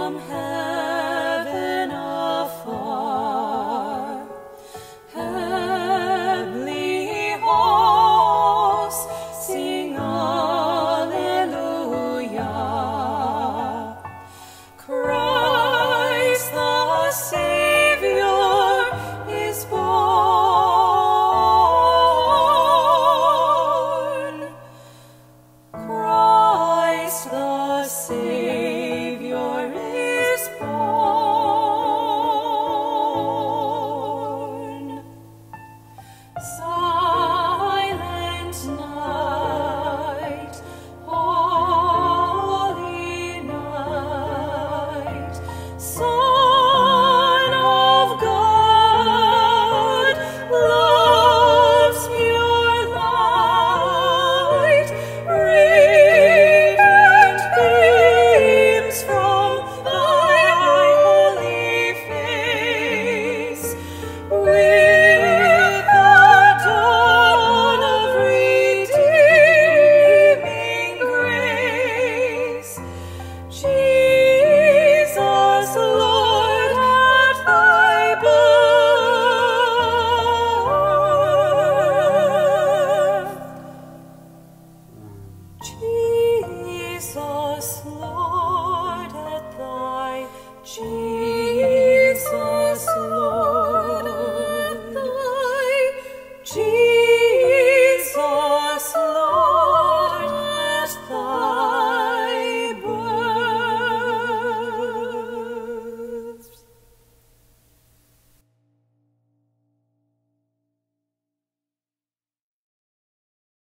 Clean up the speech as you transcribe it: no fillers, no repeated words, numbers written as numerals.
from heaven afar. Heavenly hosts, sing Alleluia. Christ the Savior is born. Christ the Savior is born. Silent night, holy night, Son of God, love's pure light, radiant beams from thy holy face. With the dawn of redeeming grace, Jesus, Lord, at thy birth. Jesus, Lord, at thy